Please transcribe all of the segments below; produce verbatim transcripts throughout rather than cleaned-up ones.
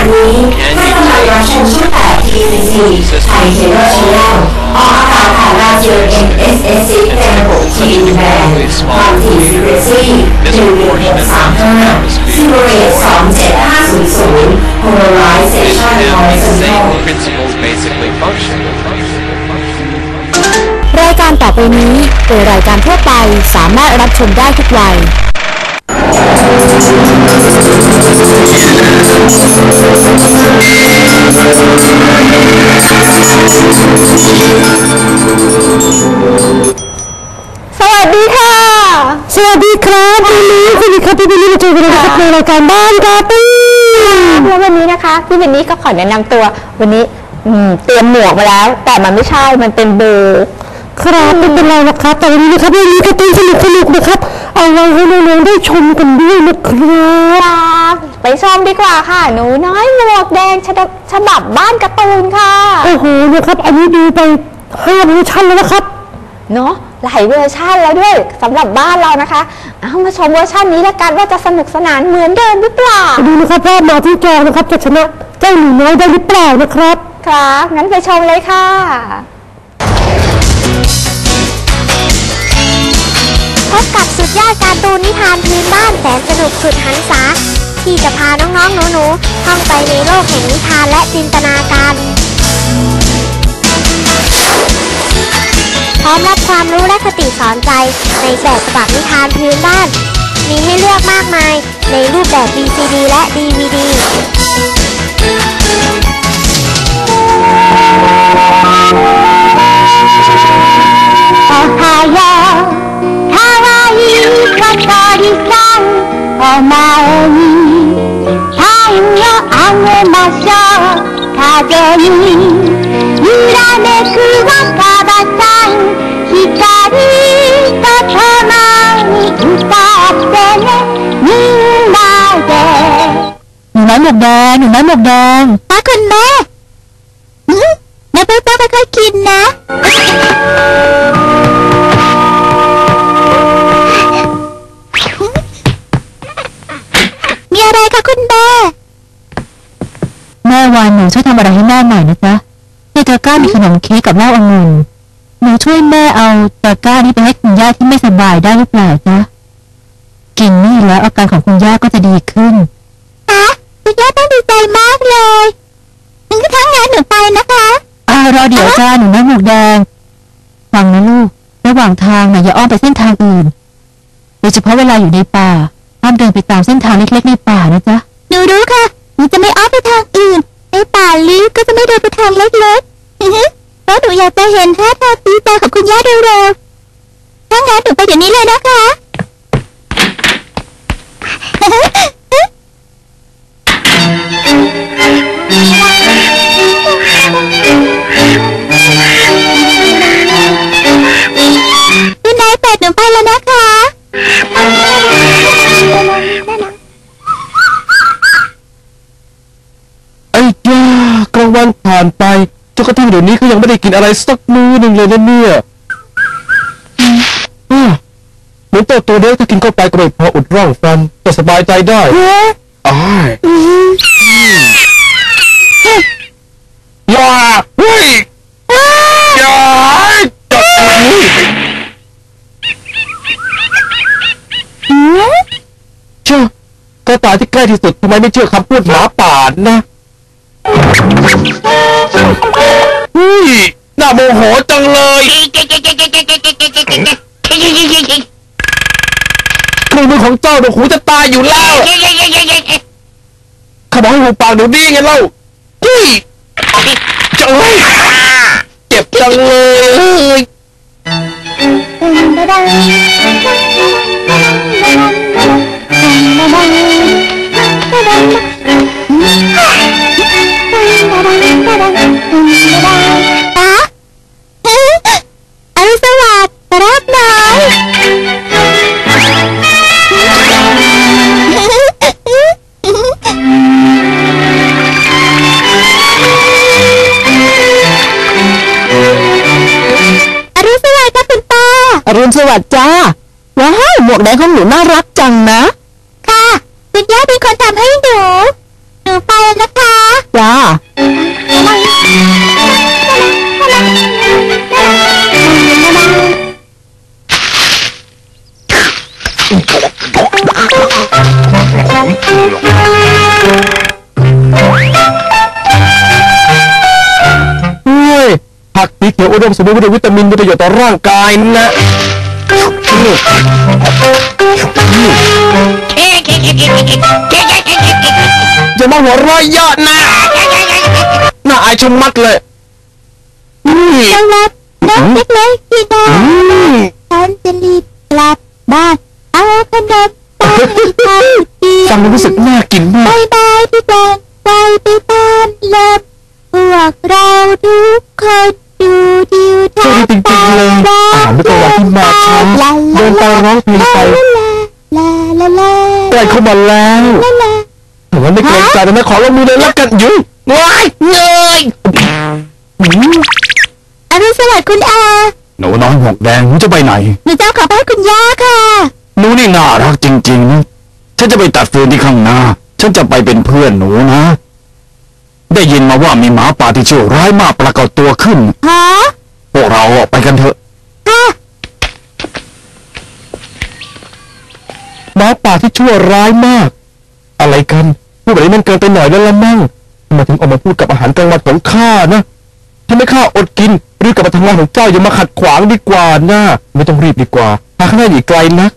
นี้ท่านกำลังรับชมช่องแปด ที ซี ซี ไทยเคเบิลชาแนลออกอากาศผ่านราดิโอ เอ็ม เอส เอส ซี ในระบบ ที วี แบนด์ความถี่ฟรีเควนซี หนึ่งหนึ่งหกสามห้า ซิโบเรตสองเจ็ดห้าศูนย์ศูนย์ Polarization Horizontal รายการต่อไปนี้เป็นรายการทั่วไปสามารถรับชมได้ทุกวัยสวัสดีค่ะสวัสดีครับวันนี้สวัสดีครับพี่บิลลี่มาเจอกันนะครับในรายการบ้านการ์ตูนแล้ววันนี้นะคะพี่บิลลี่ก็ขอแนะนำตัววันนี้เตรียมหมวกมาแล้วแต่มันไม่ใช่มันเป็นเบอร์ครับไม่เป็นไรนะครับแต่วันนี้นะครับวันนี้การ์ตูนสนุกสนุกนะครับเอาไว้ให้น้องๆได้ชมกันด้วยนะครับไปชมดีกว่าค่ะหนูน้อยหมวกแดงฉบับบ้านการ์ตูนค่ะโอ้โหนะครับอันนี้ดูไปห้าเวอร์ชันแล้วนะครับเนาะหลายเวอร์ชันแล้วด้วยสำหรับบ้านเรานะคะเอามาชมเวอร์ชันนี้แล้วกันว่าจะสนุกสนานเหมือนเดิมหรือเปล่าดูนะครับว่ามาที่จอนะครับจะชนะเจ้าหนูน้อยได้หรือเปล่านะครับครับงั้นไปชมเลยค่ะพบกับสุดยอดการ์ตูนนิทานพื้นบ้านแสนสนุกสุดหันษาที่จะพาน้องๆหนูๆท่องไปในโลกแห่งนิทานและจินตนาการพร้อมรับความรู้และคติสอนใจในแบบฉบับนิทานพื้นบ้านมีให้เลือกมากมายในรูปแบบ วี ซี ดี และ ดี วี ดีおはようかわいい小鳥さんお前にパンをあげましょう風に揺らめく若葉さん光とともに歌ってねみんなでหนูน้อยหมวกแดงหนูน้อยหมวกแดงป้าคุณแม่นะเป้าเป้าไม่ค่อยกินนะมีอะไรคะคุณแม่แม่วันหนูช่วยทำอะไรให้แม่หน่อยนะจ๊ะในตะกร้ามีขนมเค้กกับเหล้าองุ่นหนูช่วยแม่เอาตะกร้านี้ไปให้คุณย่าที่ไม่สบายได้หรือเปล่าจ๊ะกินนี่แล้วอาการของคุณย่าก็จะดีขึ้นฮะคุณย่าต้องดีใจมากเลยงั้นทั้งงานหนูไปนะคะอ่ารอเดี๋ยวจ้าหนูน้อยหมวกแดงฟังนะลูกระหว่างทางนะอย่าอ้อมไปเส้นทางอื่นโดยเฉพาะเวลาอยู่ในป่าห้ามเดินไปตามเส้นทางเล็กๆในป่านะจ๊ะหนูรู้ค่ะหนูจะไม่อ้อมไปทางอื่นในป่าลึกก็จะไม่เดินไปทางเล็กๆเพราะหนูอยากจะเห็นท่าทางตีตาของคุณย่าเร็วๆถ้างั้นหนูไปเดี๋ยวนี้เลยนะคะคุณนายเป็ดหนูไปแล้วนะคะไอ้ย่ากลางวันผ่านไปจนกระทั่งเดี๋ยวนี้ก็ยังไม่ได้กินอะไรสักมื้อหนึ่งเลยนะเนี่ยเหมือนตัวตัวเด็กถ้ากินเข้าไปก็ไม่พออุดร่องฟันจะสบายใจได้อ้ายอย่าเฮ้ยอย่าจับมือเชื่อกระต่ายที่ใกล้ที่สุดทำไมไม่เชื่อคำพูดหมาป่านะเฮ้ยน่าโมโหจังเลยเครื่องมือของเจ้าเดี๋ยวหูจะตายอยู่แล้วข้าบอกให้หูปากเดี๋ยวนี้ไงเล่าจี้จังเลยเจ็บจังเลยป้าอรุณสวัสดิ์รับหน่อยอรุณสวัสดิ์ค่ะคุณป้าอรุณสวัสดิ์จ้าว้าวหมวกแดงของหนูน่ารักจังนะค่ะคุณย่าเป็นคนทำให้หนูหนูไปนะคะปลาผักสีเขียวอุดมสมบูรณ์ด้วยวิตามินมีประโยชน์ต่อร่างกายนะอย่ามาหัวเราะยอดนะน่าอายชะมัดเลยน้องนัดน้องเล็กๆพี่น้องฉันจะรีบกลับบ้านเอาขนมไปให้ดีฟังรู้สึกน่ากินมากบายบายพี่แดงไปไปตามลมพวกเราทุกคนดูดิวทางตาเลยอาหารเป็นวันที่มาช้าเดินไปร้องเพลงไปลาลาลาใกล้เข้ามาแล้วแต่ว่าไม่เกรงใจนะขอลงมือเลยแล้วกันยุ่งว้ายเงยอรุณสวัสดิ์คุณอาหนูน้อยหมวกแดงหนูจะไปไหนหนูจะขอบ้านคุณย่าค่ะหนูนี่น่ารักจริงๆนะฉันจะไปตัดฟืนที่ข้างหน้าฉันจะไปเป็นเพื่อนหนูนะได้ยินมาว่ามีหมาป่าที่ชั่วร้ายมากปรากฏตัวขึ้นฮะพวกเราออกไปกันเถอะหมาป่าที่ชั่วร้ายมากอะไรกันพูดแบบนี้มันเกินไปหน่อยแล้วละมั่งทำไมถึงออกมาพูดกับอาหารกลางวันของข้านะถ้าไม่ข้าอดกินรีบกลับมาทำงานของเจ้าอย่ามาขัดขวางดีกว่านะไม่ต้องรีบดีกว่าหาข้างหน้าอีกไกลนะ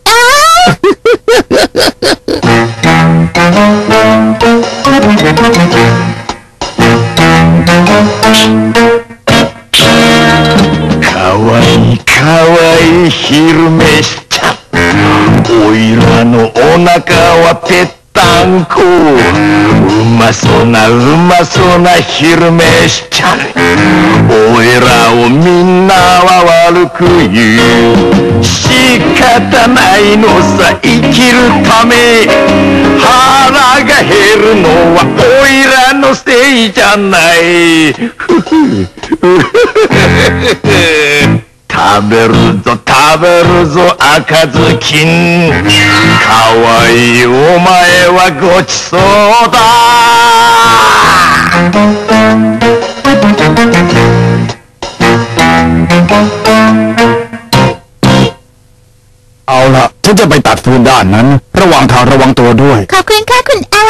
かわいいかわいい昼飯ちゃおいらのお腹はぺったんこうまそうなうまそうな昼飯ちゃおいらをみんなは悪く言う仕方ないのさ生きるため腹が減るのはおいらのせいじゃない食べるぞ食べるぞ赤ずきんかわいいお前はごちそうだเอาล่ะฉันจะไปตัดฟืนด้านนั้นระหว่างทางระวังตัวด้วยขอบคุณค่ะคุณอา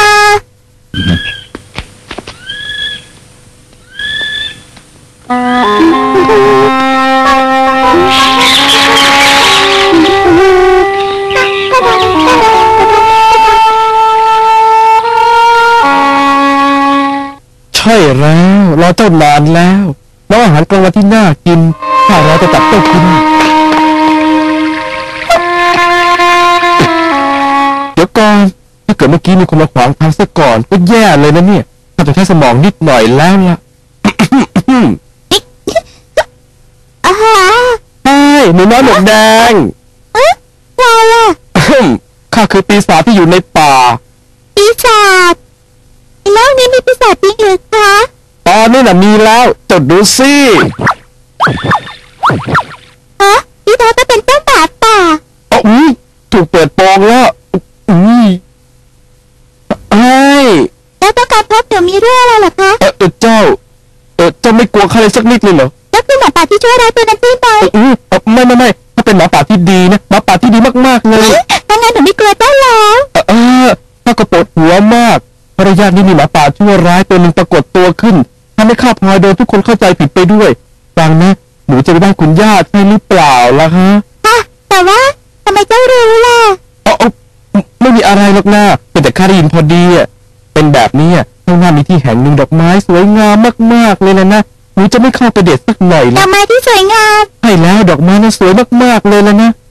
ใช่แล้วรอเจ้านานแล้วแล้วอาหารกลางวันที่น่ากินถ้าเราจะตัดเจ้ากินเดี๋ยวก่อนถ้าเกิดเมื่อกี้มีคนมาขวางทางซะก่อนก็แย่เลยนะเนี่ยถ้าจะใช้สมองนิดหน่อยแล้วล่ะอาฮะใช่หนูน้อยหมวกแดงเอ๊ะใครอ่ะข้าคือปีศาจที่อยู่ในป่าปีศาจแล้วนี้มีปีศาจจริงหรือคะตอนนี้น่ะมีแล้วจดดูสิฮะที่แท้ก็เป็นเจ้าหมาป่าอ๋อถูกเปิดโปงแล้วอุ้ยเอ้ยแล้วต้องการพบหนูมีเรื่องอะไรหรอคะเออเจ้าเออเจ้าไม่กลัวใครสักนิดเลยเหรอแล้วคือหมาป่าที่ช่วยร้ายตัวนั้นใช่ไหมอือไม่ไม่ไม่ถ้าเป็นหมาป่าที่ดีนะหมาป่าที่ดีมากๆเลยถ้างั้นหนูไม่กลัวได้แล้วเออถ้าก็ปวดหัวมากภรรยานี่มีหมาป่าชั่วร้ายตัวหนึ่งปรากฏตัวขึ้นทำให้ข้าพลอยโดนทุกคนเข้าใจผิดไปด้วยฟังนะหนูจะไปบ้านคุณย่าใช่หรือเปล่าล่ะฮะฮะแต่ว่าทำไมเจ้ารู้ล่ะอ๋อไม่มีอะไรหรอกนะเป็นแต่ข้าได้ยินพอดีอ่ะเป็นแบบนี้อ่ะข้างหน้ามีที่แห่งหนึ่งดอกไม้สวยงามมากๆเลยนะนะหนูจะไม่เข้าไปเด็ดสักหน่อยดอกไม้ที่สวยงามใช่แล้วดอกไม้นั้นสวยมากๆเลยแล้วนะ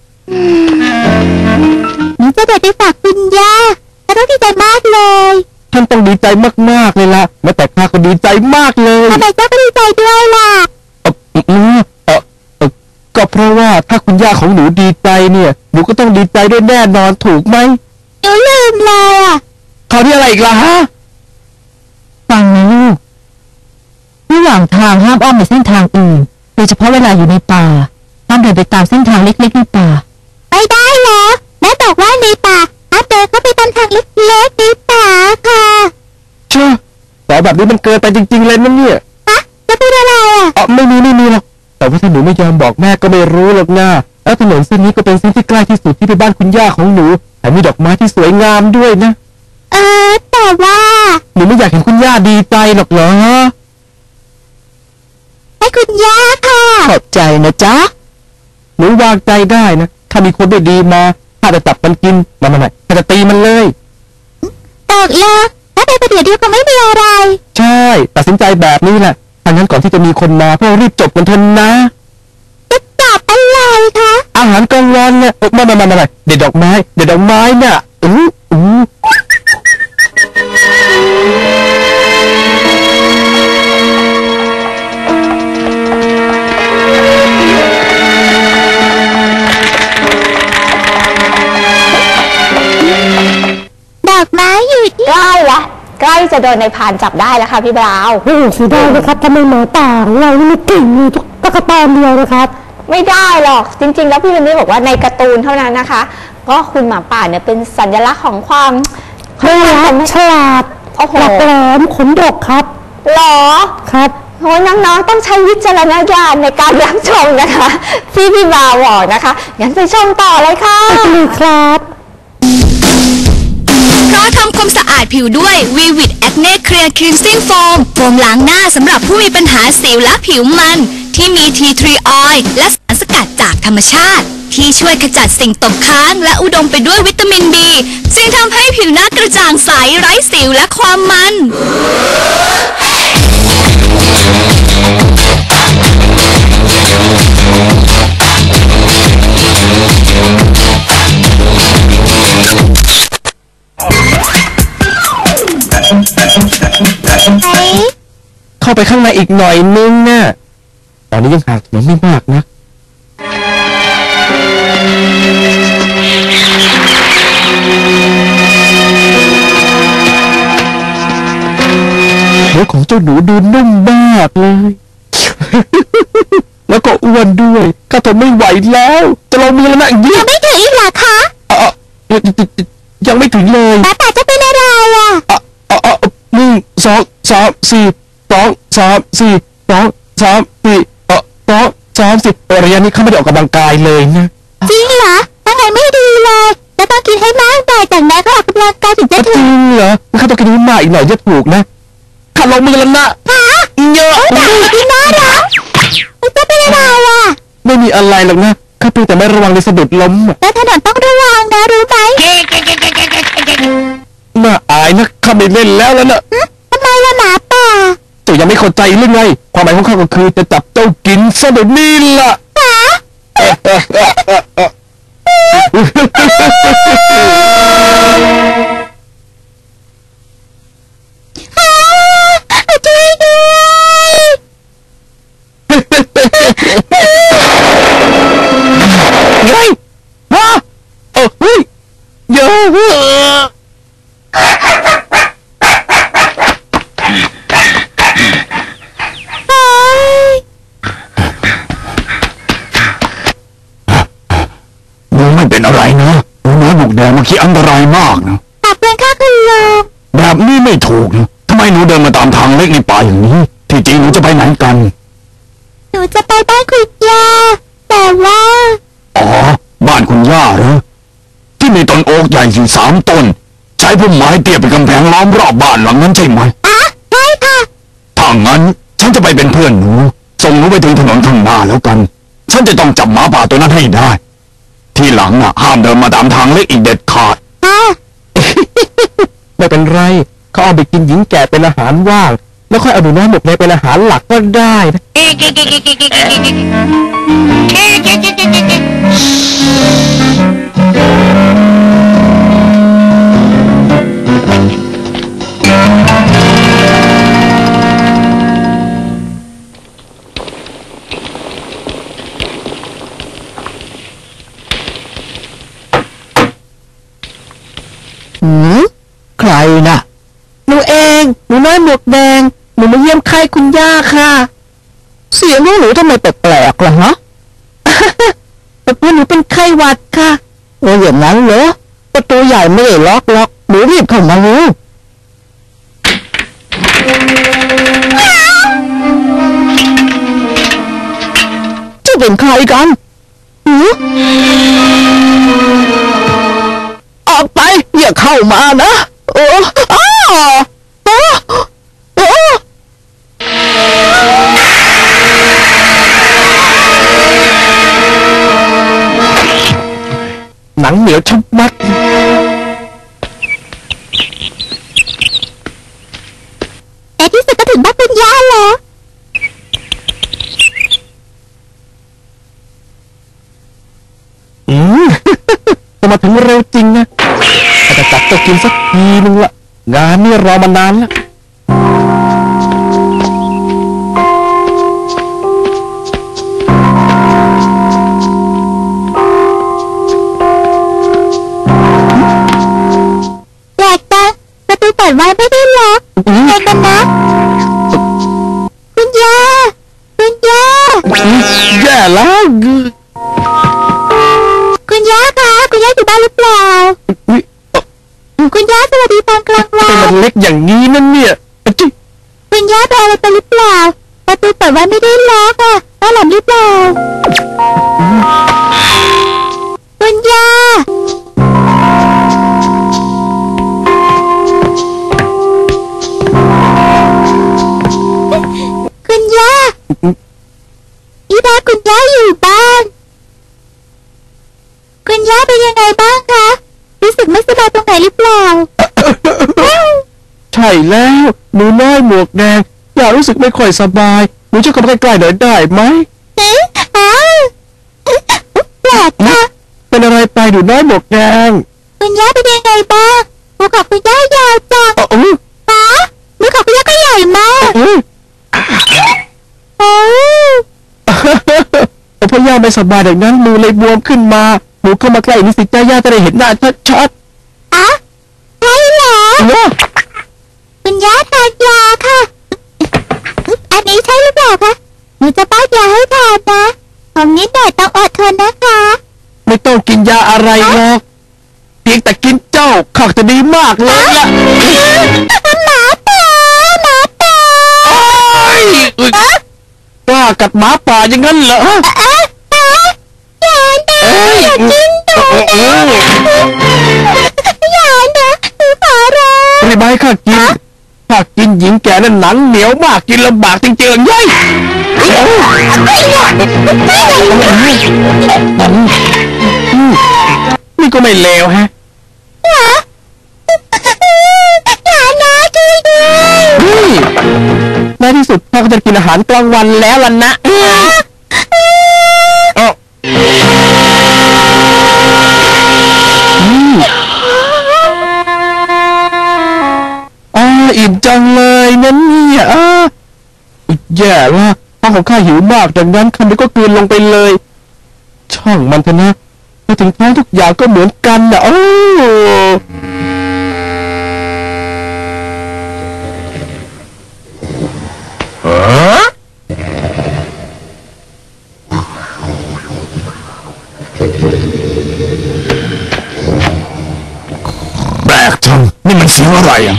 หนูจะเด็ดไปฝากคุณย่าแล้วต้องดีใจมากเลยท่านต้องดีใจมากๆเลยล่ะแม้แต่ข้าก็ดีใจมากเลยทำไมเจ้าก็ดีใจด้วยล่ะเออเออเออก็เพราะว่าถ้าคุณย่าของหนูดีใจเนี่ยหนูก็ต้องดีใจด้วยแน่นอนถูกไหมหนูลืมเลยอ่ะคราวนี้อะไรอีกล่ะฮะฟังนะลูกระหว่างทางห้ามอ้อมไปเส้นทางอื่นโดยเฉพาะเวลาอยู่ในป่าห้ามเดินไปตามเส้นทางเล็กๆในป่าไปได้แล้วแม่บอกว่าในป่าห้ามเดินเข้าไปตามทางเล็กๆในป่าค่ะเชื่อสอนแบบนี้มันเกินไปจริงๆเลยนั่นเนี่ยฮะจะพูดอะไรอ่ะอ๋อไม่มีไม่มีหรอกแต่ว่าถ้าหนูไม่ยอมบอกแม่ก็ไม่รู้หรอกนะแล้วถนนเส้นนี้ก็เป็นเส้นที่ใกล้ที่สุดที่ไปบ้านคุณย่าของหนูแถมมีดอกไม้ที่สวยงามด้วยนะเออแต่ว่าหนูไม่อยากเห็นคุณย่าดีใจหรอกเหรอให้คุณย่าค่ะขอบใจนะจ๊ะหนูวางใจได้นะถ้ามีคนไม่ดีมาถ้าจะจับมันกินมามาไหนถ้าจะตีมันเลยตกเลยถ้าไปประเดี๋ยวเดียวก็ไม่มีอะไรใช่ตัดสินใจแบบนี้แหละถ้างั้นก่อนที่จะมีคนมาเพื่อรีบจบกันเถอะนะจะจับอะไรคะอาหารกลางวันเนี่ยมามามามาเด็ดดอกไม้เด็ดดอกไม้น่ะอู้อู้ดอกไม้อยู่ที่ใกล้ละใกล้จะโดนในพานจับได้แล้วค่ะพี่บราวน์โอ้โหสีได้นะครับทำไมหมาป่าของเรานี่มันเก่งมีทุกตะกะตอนเดียวนะครับไม่ได้หรอกจริงๆแล้วพี่วันนี้บอกว่าในการ์ตูนเท่านั้นนะคะก็คุณหมาป่าเนี่ยเป็นสัญลักษณ์ของความน่ารักฉลาดหลักแหลมขนดกครับหรอครับโอ้น้องๆต้องใช้วิจารณญาณในการรับชมนะคะที่พี่บราวน์บอกนะคะงั้นไปชมต่อเลยค่ะไปเลยครับเพราะทำความสะอาดผิวด้วย Vivid Acne Clear Cleansing Foam โฟมล้างหน้าสำหรับผู้มีปัญหาสิวและผิวมันที่มี ที ทรี Oil และสารสกัดจากธรรมชาติที่ช่วยขจัดสิ่งตกค้างและอุดมไปด้วยวิตามิน B จึงทำให้ผิวหน้ากระจ่างใสไร้สิวและความมันเข้าไปข้างในอีกหน่อยนึงน่ะตอนนี้ยังห่างถนนไม่มากนะหัวของเจ้าหนูดูนุ่มมากเลย แล้วก็อ้วนด้วยข้าทนไม่ไหวแล้วจะลงมือแล้วนะยิ่งยังไม่ถึงอีกเหรอคะอ๋อยังไม่ถึงเลยป้าป๋าจะเป็นอะไรอ่ะอ๋ออ๋อหนึ่งสองสามสี่สองสามสี่สองสามสี่เออสองสามสี่ระยะนี้เขาไม่ได้ออกกำลังกายเลยนะจริงเหรอถ้าไงไม่ดีเลยจะต้องกินให้มากแต่จากนั้นก็ออกกำลังกายถึงจะถูกจริงเหรอข้าต้องกินให้มากอีกหน่อยจะถูกนะข้าลงมือแล้วนะฮะเยอะแต่ที่น่ารักจะเป็นอะไรอ่ะไม่มีอะไรหรอกนะข้าเพียงแต่ไม่ระวังในสะดุดล้มแต่ถนนต้องระวังนะรู้ไหมน่าอายนะข้าไม่เล่นแล้วแล้วนะทำไมล่ะหมาป่าเจ้ายังไม่เข้าใจหรือไงความหมายของข้าก็คือจะจับเจ้ากินซะเดี๋ยวนี้ล่ะช่วยด้วยเฮ้ยฮะเออเฮ้ยเยอะเป็นอะไรนะหนูน้อยบุกแดงเมื่อกี้อันตรายมากนะตับเป็นข้าคุณลุงแบบนี้ไม่ถูกนะทำไมหนูเดินมาตามทางเล็กในป่าอย่างนี้ที่จริงหนูจะไปไหนกันหนูจะไปบ้านคุณย่าแต่ว่าอ๋อบ้านคุณย่าเหรอที่มีต้นโอ๊กใหญ่อยู่สามต้นใช้พุ่มไม้เตี้ยเป็นกำแพงล้อมรอบบ้านหลังนั้นใช่ไหมอ๋อใช่ค่ะถ้างั้นฉันจะไปเป็นเพื่อนหนูส่งหนูไปถึงถนนข้างหน้าแล้วกันฉันจะต้องจับหมาป่าตัวนั้นให้ได้ที่หลังน่ะห้ามเดินมาตามทางเล็กอีกเด็ดขาดไม่เป็นไรเขาเอาไปกินหญิงแก่เป็นอาหารว่างแล้วค่อยเอาหนูน้อยหมกแดงเป็นอาหารหลักก็ได้นะหืมใครน่ะหนูเองหนูน้อยหมวกแดงหนูมาเยี่ยมไข้คุณย่าค่ะเสียงของหนูทำไมแปลกๆล่ะฮะ แต่เพราะหนูเป็นไข้หวัดค่ะโอ้อย่างนั้นเหรอประตูใหญ่ไม่ได้ล็อกล็อกหนูรีบเข้ามาเลยเป็นใครกันหือออกไปอย่าเข้ามานะโอ้อ้าโอ้โอ้หนังเหนียวชะมัดในที่สุดก็ถึงบ้านคุณย่าแล้วอืม จะมาถึงเร็วจริงนะอาจจะจัดจะกินสักทีนึงละงานนี่รอมานานแล้วแปลกจังประตูเปิดไว้ไม่ได้ล็อกไงกันนะคุณย่าคุณย่าแย่แล้วคุณย่าคะคุณย่าอยู่บ้านหรือเปล่าอุ๊ยคุณย่าสวัสดีตอนกลางวัเป็นมันนเล็กอย่างนี้นั่นเนี่ยจิ๊ยคุณย่าเป็นอะไรไปหรือเปล่าประตูเปิดไว้ไม่ได้ล็อกอ่ะบ้านหลับหรือเปล่าคุณย่าคุณย่าอีดาคุณย่าอยู่บ้านคุณย่าเป็นยังไงบ้างคะรู้สึกไม่สบายตรงไหนหรือเปล่าใช่แล้วหนูน้อยหมวกแดงอยากรู้สึกไม่ค่อยสบายหนูจะเข้ามาใกล้ๆหน่อยได้ไหมเอ๊ะอ้าวแปลกค่ะเป็นอะไรไปหนูน้อยหมวกแดงคุณย่าเป็นยังไงบ้างมือของคุณย่ายาวจังอ๋ออือป๋ามือของคุณย่าก็ใหญ่มากอือโอ้แต่พ่อย่าไม่สบายดังนั้นมือเลยบวมขึ้นมาหนูเข้ามาใกล้นิสิจ้าย่าจะได้เห็นหน้าชัดอะใช่เหรอๆเนอะคุณย่าทานยาค่ะ อันนี้ใช่หรือเปล่าคะหนูจะป้อนยาให้ทานนะผมนิดหน่อยต้องอดทนนะคะไม่ต้องกินยาอะไรหรอกเพียงแต่กินเจ้าข้าจะดีมากเลยล่ะหมาป่าหมาป่าโอ้ยอุ๊ยกล้ากัดหมาป่าอย่างนั้นเหรอเอ๊ะเอ๊ะอย่านะเอ้ยอย่ากินหนูโอ้โหอย่านะหนูขอร้องรีบให้ข้ากินข้ากินหญิงแก่นั้นหนังเหนียวมากกินลำบากจริงๆเย้ยนี่ก็ไม่เลวฮะอย่านะช่วยด้วยนี่ในที่สุดข้าก็จะกินอาหารกลางวันแล้วล่ะนะเอ้าอืมอ่าอิ่มจังเลยนั่นเนี่ยอ่าแย่ละท้องของข้าหิวมากดังนั้นคำนี้ก็กลืนลงไปเลย ช่างมันเถอะนะมาถึงท้องทุกอย่างก็เหมือนกันนะโอ้แปลกจังนี่มันเสียงอะไรอ่ะ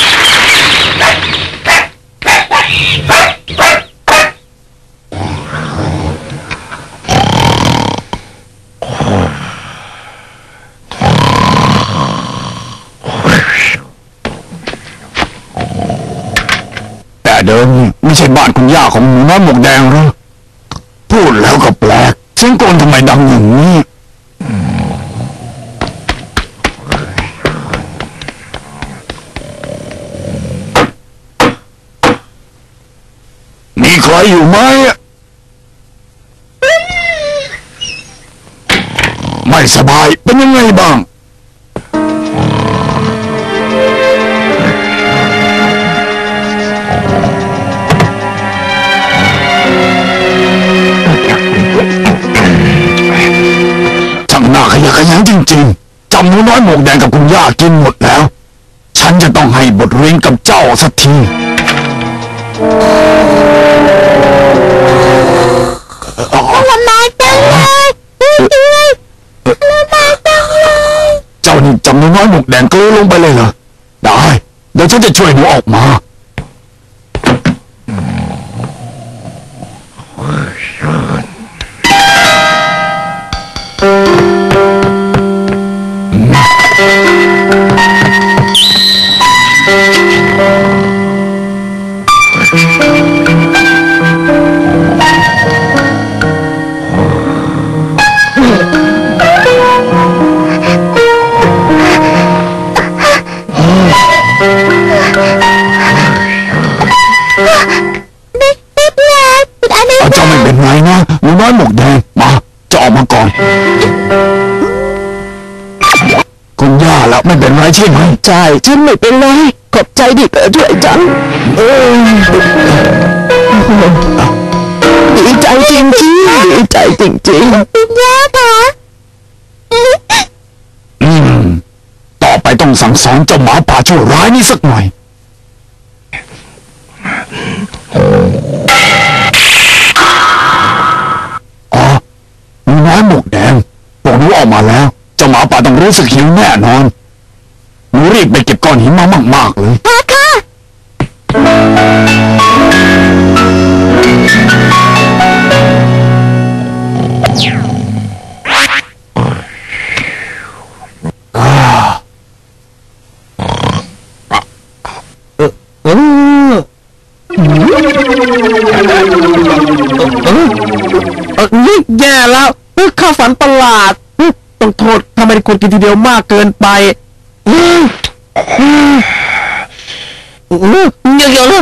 แต่เดิมนี่ไม่ใช่บ้านคุณย่าของหนูน้อยหมวกแดงหรอพูดแล้วก็แปลกเสียงกลนทำไมดังอย่างนี้มีใครอยู่ไหมไม่สบายเป็นยังไงบ้างช่างน่าขยะแขยงจริงๆจำหนูน้อยหมวกแดงกับคุณย่ากินหมดแล้วฉันจะต้องให้บทเรียนกับเจ้าสักทีลำบากจังเลยด้วยลำบากจังเลยเจ้านี่จำหนูน้อยหมวกแดงกลืนลงไปเลยเหรอได้เดี๋ยวฉันจะช่วยหนูออกมาใช่ไหมใช่ฉันไม่เป็นไรขอบใจที่เธอช่วยฉันเออดีใจจริงจริงดีใจจริงจริงคุณย่าคะอืมต่อไปต้องสั่งสอนเจ้าหมาป่าชั่วร้ายนี่สักหน่อยอ๋อหนูน้อยหมวกแดงพวกหนูออกมาแล้วเจ้าหมาป่าต้องรู้สึกหิวแน่นอนหนูรีบไปเก็บก้อนหินมามากๆเลยค่ะค่ะเออเออนี่แย่แล้วข้าฝันประหลาดต้องโทษทำไมคนกินทีเดียวมากเกินไปเยอะๆเลย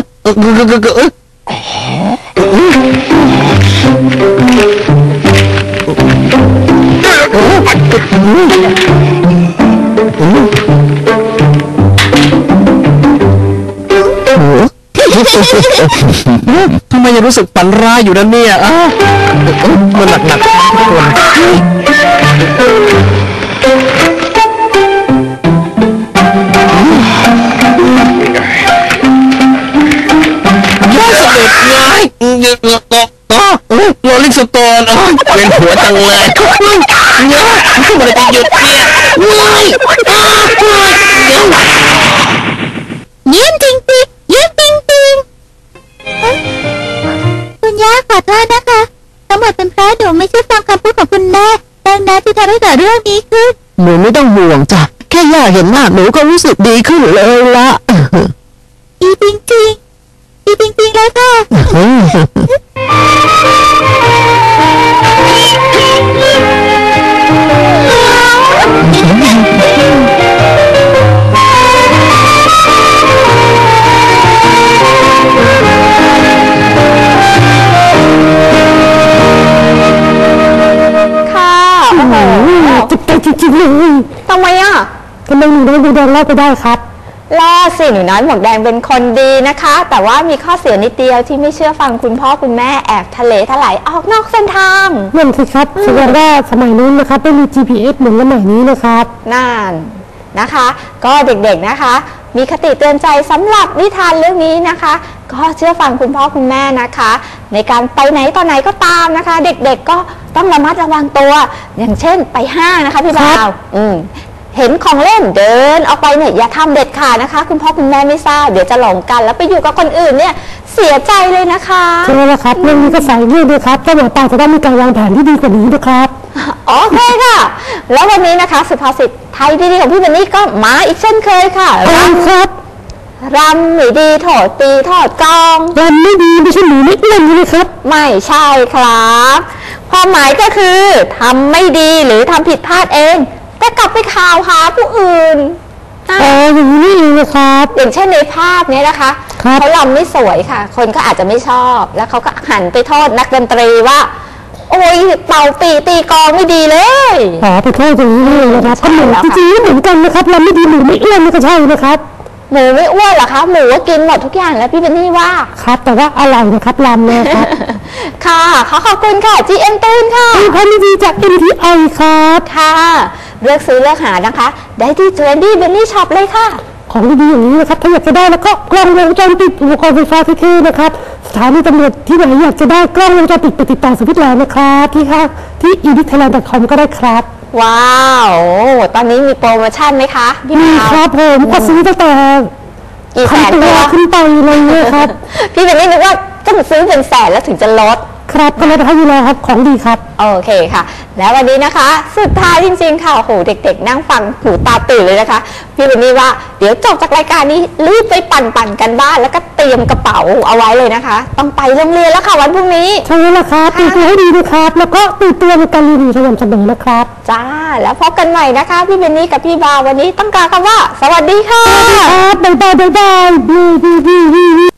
ทำไมยังรู้สึกฝันร้ายอยู่นั่นเนี่ยมันหนักๆทุกคนย่าเสด็จไงเยอะๆต่อต่อโรลิงสโตนเป็นหัวจังเลยเยอะทำไมจะหยุดเนี่ยเยี่ยมจริงจริงเยี่ยมจริงจริงคุณย่าขอโทษนะคะทั้งหมดเป็นเพราะหนูไม่เชื่อฟังคำพูดของคุณแม่ดังนั้นที่ทำให้เกิดเรื่องนี้ขึ้นหนูไม่ต้องห่วงจ้ะแค่ย่าเห็นหน้าหนูก็รู้สึกดีขึ้นเลยละดีจริงจริงดีจริงจริงเลยค่ะจิตใจจริงๆเลยทำไมอ่ะทำไมหนูน้อยหมวกแดงเล่าไปได้ครับแล่สิหนูน้อยหมวกแดงเป็นคนดีนะคะแต่ว่ามีข้อเสียนิดเดียวที่ไม่เชื่อฟังคุณพ่อคุณแม่แอบทะเลถลายออกนอกเส้นทางนั่นสิครับแสดงว่าสมัยนู้นนะครับไม่มี จี พี เอส เหมือนสมัยนี้นะครับนั่นนะคะก็เด็กๆนะคะมีคติเตือนใจสำหรับนิทานเรื่องนี้นะคะก็เชื่อฟังคุณพ่อคุณแม่นะคะในการไปไหนต่อไหนก็ตามนะคะเด็กๆก็ต้องระมัดระวังตัวอย่างเช่นไปห้างนะคะพี่บ่าวอืมเห็นของเล่นเดินออกไปเนี่ยอย่าทำเด็ดขาดนะคะคุณพ่อคุณแม่ไม่ทราบเดี๋ยวจะหลงกันแล้วไปอยู่กับคนอื่นเนี่ยเสียใจเลยนะคะใช่แล้วครับเรื่องนี้ก็ใส่เรื่องด้วยครับเจ้าหมาป่าจะต้องมีการวางแผนที่ดีกว่านี้นะครับโอเคค่ะแล้ววันนี้นะคะสุภาษิตไทยดีๆของพี่เบนนี่ก็มาอีกเช่นเคยค่ะรำครับรำไม่ดีถอดตีถอดกองรำไม่ดีไม่ใช่หนูไม่เอื้อนเลยครับไม่ใช่ครับความหมายก็คือทำไม่ดีหรือทำผิดพลาดเองแต่กลับไปข่าวหาผู้อื่นอ๋ออย่างนี้นี่เองนะครับอย่างเช่นในภาพนี้นะคะเขารำไม่สวยค่ะคนก็อาจจะไม่ชอบแล้วเขาก็หันไปโทษนักดนตรีว่าโอ้ยเป่าปีตีกองไม่ดีเลยอ๋อไปโทษอย่างนี้เลยนะครับก็เหมือนจริงๆเหมือนกันนะครับรำไม่ดีหนูไม่เอื้อนก็ใช่นะครับหมูไม่อ้วนเหรอคะหมูก็กินหมดทุกอย่างแล้วพี่เบนนี่ว่าครับแต่ว่าอร่อยนะครับรำเลยครับค่ะขอขอบคุณค่ะ จี เอ็ม ตูนค่ะพี่พันธุ์ดีจาก เอ็ม ที ไอ ครับค่ะเลือกซื้อเลือกหานะคะได้ที่ เทรนดี้ เบนนี่ ช็อป เลยค่ะของดีๆอย่างนี้นะครับถ้าอยากจะได้แล้วก็กล้องวงจรปิดอุปกรณ์ไฟฟ้าที่คือนะครับสถานีตำรวจที่ไหนอยากจะได้กล้องวงจรปิดไปติดต่อสวิตแลนด์นะครับที่ค่ะที่ อี ดิ ไทยแลนด์ ดอท คอม ก็ได้ครับว้าวตอนนี้มีโปรโมชั่นไหมคะพี่มีครับผมก็ซื้อตั้งแต่กี่แสนตัวขึ้นไปเลยนะครับพี่เป็นนี่นึกว่าต้องซื้อเป็นแสนแล้วถึงจะลดครับก็ลดให้อยู่แล้วครับของดีครับโอเคค่ะแล้ววันนี้นะคะสุดท้ายจริงๆค่ะโอ้โหเด็กๆนั่งฟังหูตาตื่นเลยนะคะพี่เป็นนี่ว่าเดี๋ยวจบจากรายการนี้รีบไปปั่นๆกันบ้านแล้วก็เตรียมกระเป๋าเอาไว้เลยนะคะต้องไปโรงเรียนแล้วค่ะวันพรุ่งนี้ใช่แล้วครับตื่นตัวให้ดีนะครับแล้วก็ตื่นตัวในการเรียนรู้สม่ำเสมอนะครับจ้าแล้วพบกันใหม่นะคะพี่เป็นนี่กับพี่บาวันนี้ต้องกล่าวคำว่าสวัสดีค่ะสวัสดีครับบ๊ายบายบ๊ายบาย